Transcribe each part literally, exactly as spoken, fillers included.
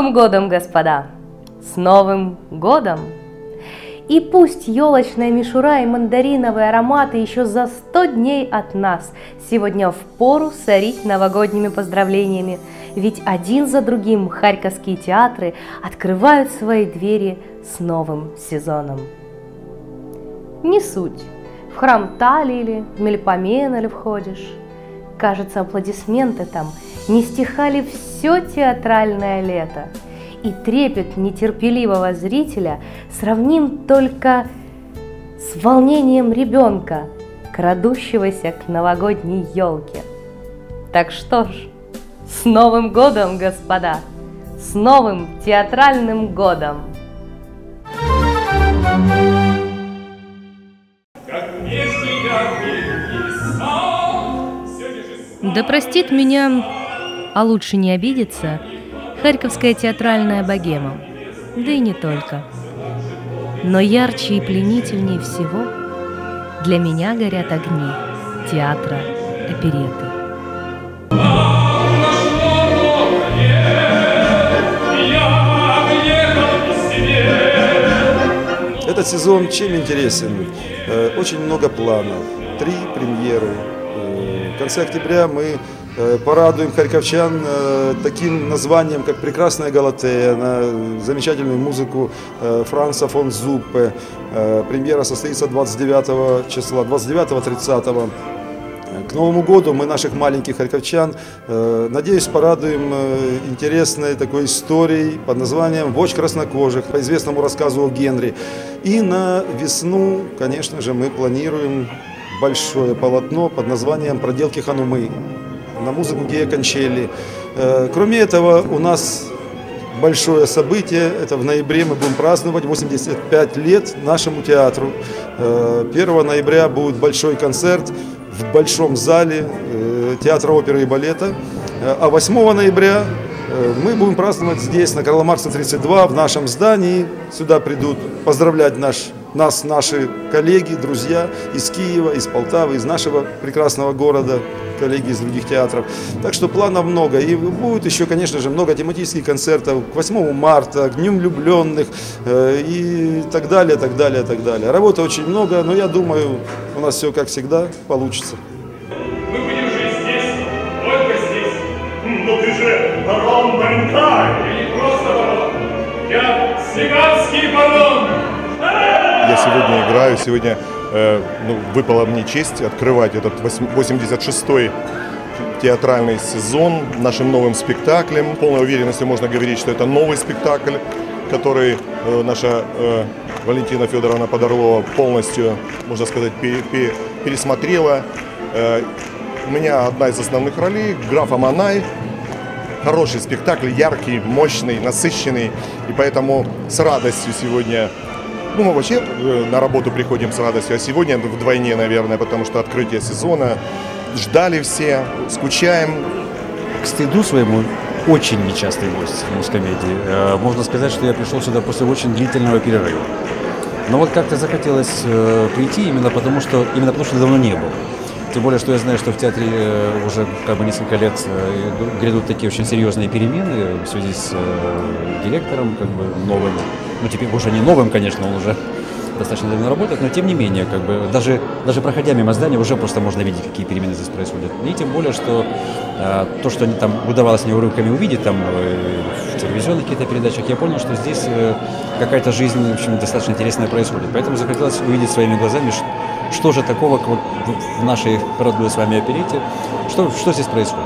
Новым годом, господа! С Новым годом! И пусть елочная мишура и мандариновые ароматы еще за сто дней от нас сегодня впору сорить новогодними поздравлениями, ведь один за другим харьковские театры открывают свои двери с новым сезоном. Не суть, в храм Тали или в Мельпомена ли входишь, кажется, аплодисменты там не стихали все театральное лето, и трепет нетерпеливого зрителя сравним только с волнением ребенка, крадущегося к новогодней елке. Так что ж, с Новым годом, господа! С Новым театральным годом! Да простит меня, а лучше не обидеться, харьковская театральная богема, да и не только. Но ярче и пленительнее всего для меня горят огни театра оперетты. Этот сезон чем интересен? Очень много планов, три премьеры. В конце октября мы порадуем харьковчан таким названием, как «Прекрасная Галатея», на замечательную музыку Франца фон Зуппе. Премьера состоится двадцать девятого числа, двадцать девятого — тридцатого. К Новому году мы наших маленьких харьковчан, надеюсь, порадуем интересной такой историей под названием «Вотч краснокожих», по известному рассказу о Генри. И на весну, конечно же, мы планируем большое полотно под названием «Проделки Ханумы» на музыку Гея Кончелли. Кроме этого, у нас большое событие. Это в ноябре мы будем праздновать восемьдесят пять лет нашему театру. первого ноября будет большой концерт в большом зале театра оперы и балета. А восьмого ноября мы будем праздновать здесь, на Карла Маркса тридцать два, в нашем здании. Сюда придут поздравлять наш, нас наши коллеги, друзья из Киева, из Полтавы, из нашего прекрасного города, коллеги из других театров. Так что планов много. И будет еще, конечно же, много тематических концертов к восьмому марта, к Дню влюбленных и так далее, так далее, так далее. Работы очень много, но я думаю, у нас все, как всегда, получится. Мы будем жить здесь, только здесь. Но ты же барон Банкай. Я не просто барон. Я цыганский барон. Я сегодня играю, сегодня э, ну, выпала мне честь открывать этот восемьдесят шестой театральный сезон нашим новым спектаклем. С полной уверенностью можно говорить, что это новый спектакль, который э, наша э, Валентина Федоровна Подорлова полностью, можно сказать, пере, пере, пересмотрела. Э, у меня одна из основных ролей — граф Аманай. Хороший спектакль, яркий, мощный, насыщенный. И поэтому с радостью сегодня... Ну, мы вообще на работу приходим с радостью, а сегодня вдвойне, наверное, потому что открытие сезона. Ждали все, скучаем. К стыду своему очень нечастый гость в мускомедии. Можно сказать, что я пришел сюда после очень длительного перерыва. Но вот как-то захотелось прийти именно потому, что, именно потому, что давно не был. Тем более, что я знаю, что в театре уже как бы несколько лет грядут такие очень серьезные перемены в связи с директором, как бы новым. Ну, теперь уже не новым, конечно, он уже достаточно давно работает, но тем не менее, как бы, даже, даже проходя мимо здания, уже просто можно видеть, какие перемены здесь происходят. И тем более, что э, то, что они там удавалось мне урывками увидеть там, э, в телевизионных каких-то передачах, я понял, что здесь э, какая-то жизнь, в общем, достаточно интересная происходит. Поэтому захотелось увидеть своими глазами, что, что же такого вот, в нашей родной с вами оперете, что, что здесь происходит.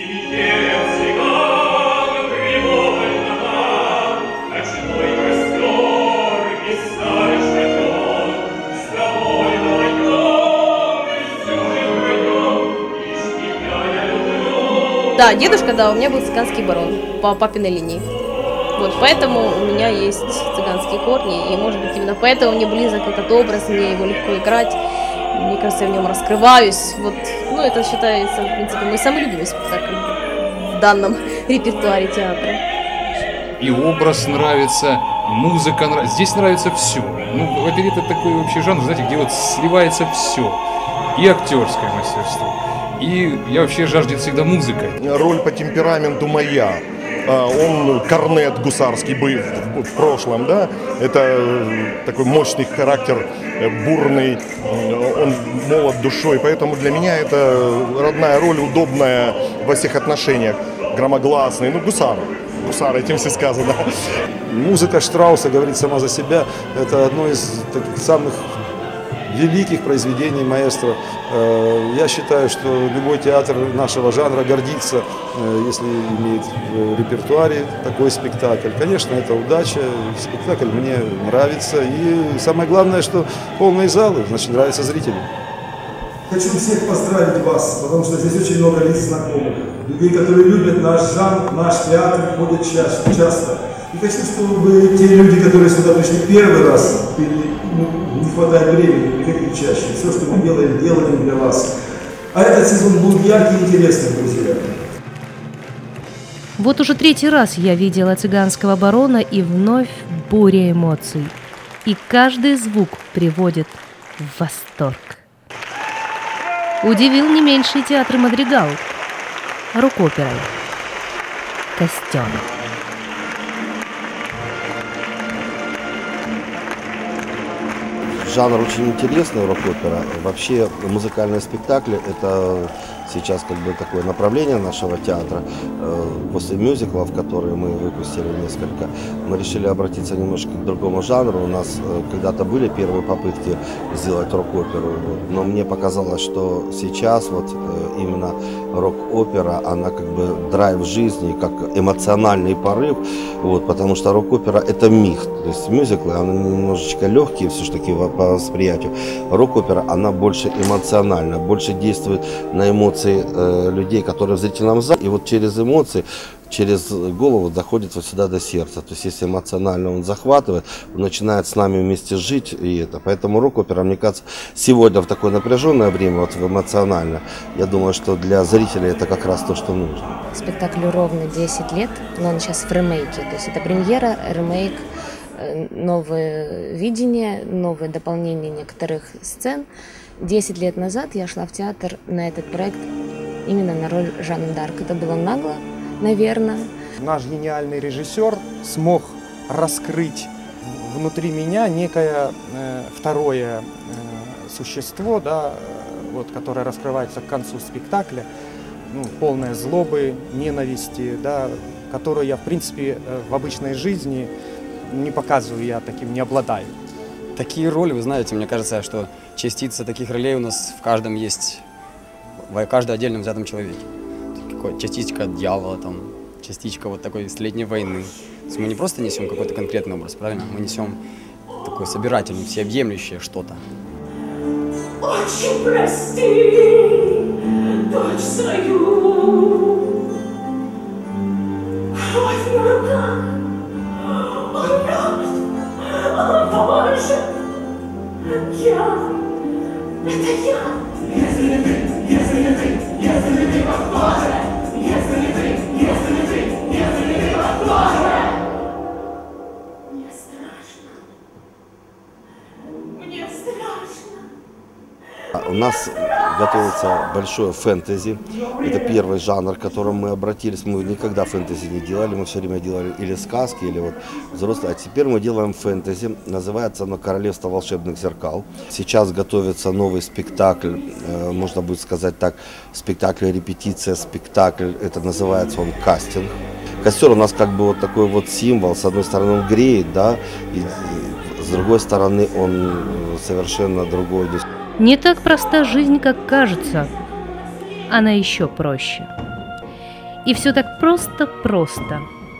Да, дедушка, да, у меня был цыганский барон по папиной линии. Вот, поэтому у меня есть цыганские корни, и, может быть, именно поэтому мне близок этот образ, мне его легко играть. Мне кажется, я в нем раскрываюсь. Вот, ну, это считается, в принципе, мой самый любимый спектакль в данном репертуаре театра. И образ нравится, музыка нравится. Здесь нравится все. Ну, оперетта это такой вообще жанр, знаете, где вот сливается все. И актерское мастерство. И я вообще жаждет всегда музыкой. Роль по темпераменту моя. Он корнет гусарский был в прошлом, да, это такой мощный характер, бурный, он молод душой, поэтому для меня это родная роль, удобная во всех отношениях, громогласный, ну, гусар. Гусар, этим все сказано. Музыка Штрауса говорит сама за себя. Это одно из таких самых великих произведений маэстро. Я считаю, что любой театр нашего жанра гордится, если имеет в репертуаре такой спектакль. Конечно, это удача. Спектакль мне нравится. И самое главное, что полные залы, значит, нравится зрителям. Хочу всех поздравить вас, потому что здесь очень много лиц знакомых. Людей, которые любят наш жанр, наш театр, ходят часто. часто. И хочу, чтобы те люди, которые сюда пришли первый раз, ну, не хватает времени, приходили чаще. Все, что мы делаем, делаем для вас. А этот сезон будет яркий и интересный, друзья. Вот уже третий раз я видела «Цыганского барона», и вновь буря эмоций. И каждый звук приводит в восторг. Удивил не меньший театр «Мадригал» рок-оперой «Костер». Жанр очень интересный, рок-опера. Вообще музыкальные спектакли – это сейчас как бы такое направление нашего театра. После мюзиклов, которые мы выпустили несколько, мы решили обратиться немножко к другому жанру. У нас когда-то были первые попытки сделать рок-оперу, но мне показалось, что сейчас вот именно рок-опера, она как бы драйв жизни, как эмоциональный порыв, вот, потому что рок-опера – это миг. То есть мюзиклы, они немножечко легкие, все-таки по восприятию. Рок-опера, она больше эмоциональна, больше действует на эмоции э, людей, которые в зрительном зале. И вот через эмоции, через голову доходит вот сюда до сердца. То есть если эмоционально он захватывает, он начинает с нами вместе жить. И это. Поэтому рок-опера, мне кажется, сегодня в такое напряженное время, вот эмоционально, я думаю, что для зрителей это как раз то, что нужно. Спектаклю ровно десять лет, но он сейчас в ремейке. То есть это премьера, ремейк, новое видение, новое дополнение некоторых сцен. Десять лет назад я шла в театр на этот проект именно на роль Жанны д'Арк. Это было нагло, наверное. Наш гениальный режиссер смог раскрыть внутри меня некое э, второе э, существо, да, вот, которое раскрывается к концу спектакля, ну, полное злобы, ненависти, да, которую я, в принципе, в обычной жизни не показываю, я таким не обладаю. Такие роли, вы знаете, мне кажется, что частица таких ролей у нас в каждом есть, в каждом отдельном взятом человеке. Частичка дьявола, там, частичка вот такой столетней войны. То есть мы не просто несем какой-то конкретный образ, правильно? Мы несем такое собирательное, всеобъемлющее что-то. Очень прости, дочь свою, кровь на руках. О, Боже! Я! Это я! Если не ты, если не ты, если не ты, Боже! Если не ты, если не ты, если не ты, Боже! Мне страшно. Мне страшно. У нас готовится большое фэнтези. Это первый жанр, к которому мы обратились. Мы никогда фэнтези не делали. Мы все время делали или сказки, или вот взрослые. А теперь мы делаем фэнтези. Называется оно «Королевство волшебных зеркал». Сейчас готовится новый спектакль. Можно будет сказать так, спектакль репетиция, спектакль. Это называется он «Кастинг». Костер у нас как бы вот такой вот символ. С одной стороны он греет, да, и с другой стороны он совершенно другой. Не так проста жизнь, как кажется. Она еще проще. И все так просто-просто.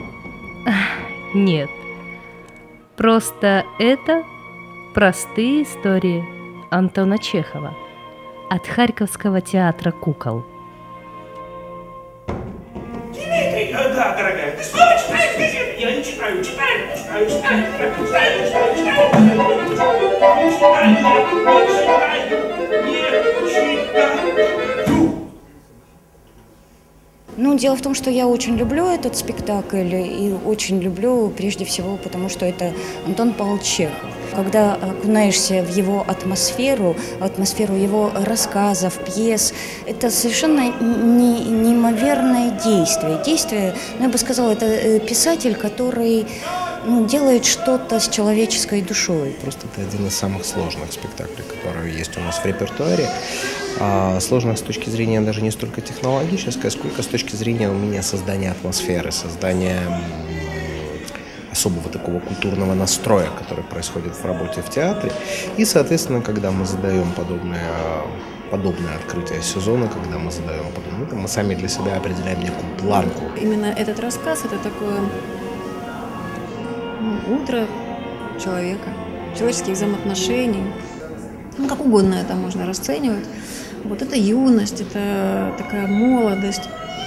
Нет. Просто это простые истории Антона Чехова от Харьковского театра кукол. Дмитрий, да, дорогая, ты снова читаешь газеты? Я не читаю, читаю, читаю, читаю, читаю, читаю, читаю, читаю, читаю. Ну, дело в том, что я очень люблю этот спектакль и очень люблю прежде всего, потому что это Антон Павлович Чехов. когда окунаешься в его атмосферу, атмосферу его рассказов, пьес, это совершенно не, неимоверное действие. Действие, ну, я бы сказала, это писатель, который ну, делает что-то с человеческой душой. Просто это один из самых сложных спектаклей, которые есть у нас в репертуаре. А сложных с точки зрения даже не столько технологической, сколько с точки зрения у меня создания атмосферы, создания особого такого культурного настроя, который происходит в работе в театре. И, соответственно, когда мы задаем подобное, подобное открытие сезона, когда мы задаем подобное, мы сами для себя определяем некую планку. Именно этот рассказ – это такое ну, утро человека, человеческих взаимоотношений. Ну, как угодно это можно расценивать. Вот это юность, это такая молодость.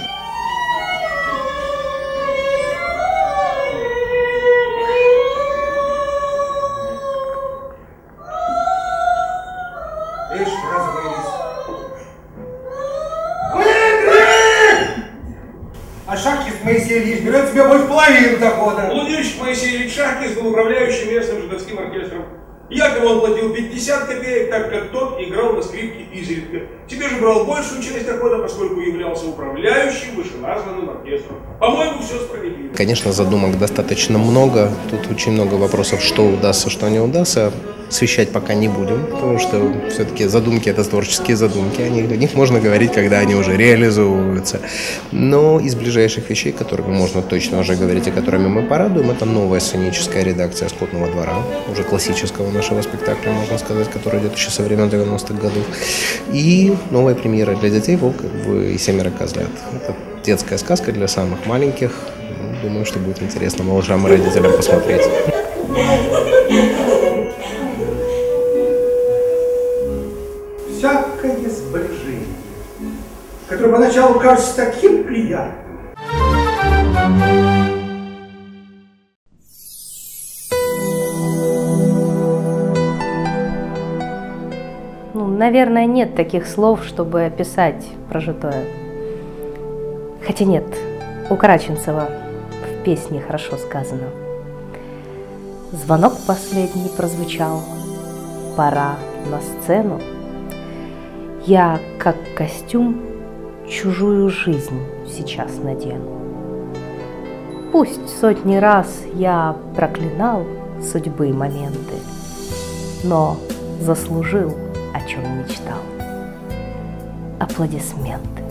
А Шахкис Моисей Ильич берет себе больше половины дохода. Владимирович Моисей Ильич Шахкис был управляющим местным жидовским оркестром. Якобы он платил пятьдесят копеек, так как тот играл на скрипке изредка. Тебе же брал большую часть дохода, поскольку являлся управляющим вышеназванным оркестром. По-моему, все справедливо. Конечно, задумок достаточно много. Тут очень много вопросов, что удастся, что не удастся. Освещать пока не будем, потому что все-таки задумки – это творческие задумки. О них, о них можно говорить, когда они уже реализовываются. Но из ближайших вещей, которыми можно точно уже говорить, и которыми мы порадуем, это новая сценическая редакция «Скотного двора», уже классического нашего спектакля, можно сказать, который идет еще со времен девяностых годов. И новая премьера для детей «Волк и семеро козлят». Это детская сказка для самых маленьких. Думаю, что будет интересно малышам и родителям посмотреть. Всякое сближение, которое поначалу кажется таким приятным. Ну, наверное, нет таких слов, чтобы описать прожитое. Хотя нет, у Караченцева в песне хорошо сказано. Звонок последний прозвучал, пора на сцену. Я, как костюм, чужую жизнь сейчас надену. Пусть сотни раз я проклинал судьбы и моменты, но заслужил, о чем мечтал. Аплодисменты.